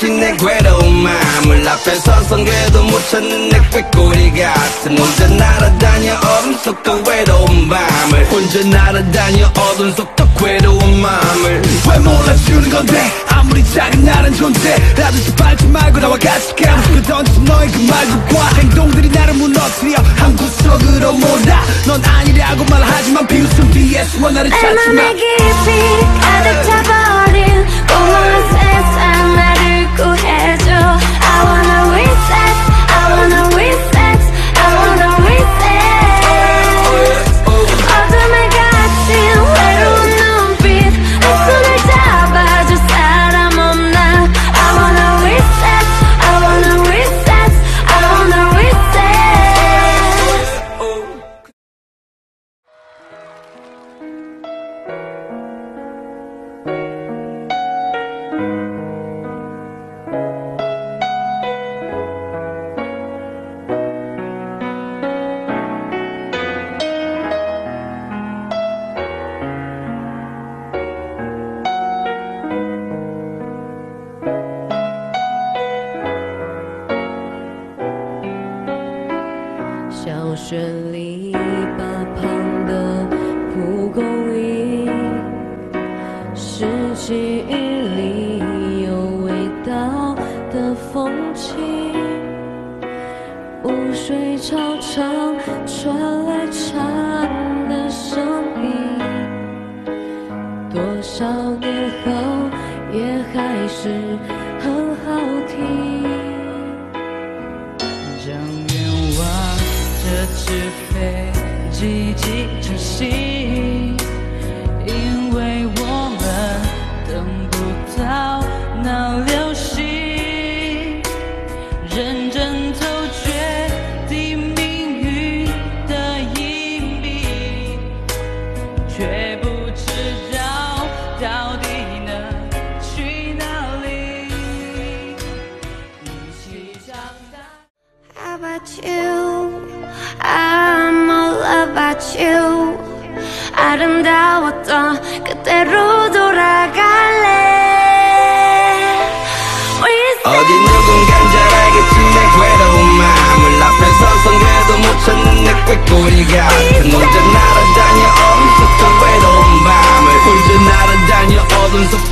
같이 내 괴로운 마음을 앞에 서선 그래도 못 찾는 내 꾀꼬리 같은 혼자 날아다녀 얼음 속 더 외로운 밤을 혼자 날아다녀 어둠 속 더 괴로운 마음을 왜 몰라주는 건데 아무리 작은 나란 존재 라도 빨지 말고 나와 같이 가고 던진 너의 그 말들과 행동들이 나를 무너뜨려 한 구석으로 몰아 넌 아니라고 말하지만 비웃음 뒤에 숨어 나를 찾지마 내 맘에 깊이 가득 차버린 공허한 세상 나를 구해줘 I wanna reset, I wanna reset, I wanna reset 어둠에 갇힌 외로운 눈빛 내 손을 잡아줄 사람 없나 I wanna reset, I wanna reset, I wanna reset 小学篱笆旁的蒲公英，是记忆里有味道的风景。污水常常传来蝉的声音，多少年后也还是很好听。将愿望这纸飞机寄成信，因为我们等不到那流星，认真透决定命运的隐秘，却不知道到底能去哪里。一起长大。 How about you? I'm all about you. 아름다웠던 그때로 돌아갈래. 어디 누군간 잘 알겠지 내 괴로운 마음을 앞에 서선 그래도 못 찾는 내 꾀꼬리 같은 혼자 날아다녀 어둠 속 더 외로운 밤을 혼자 날아다녀 어둠 속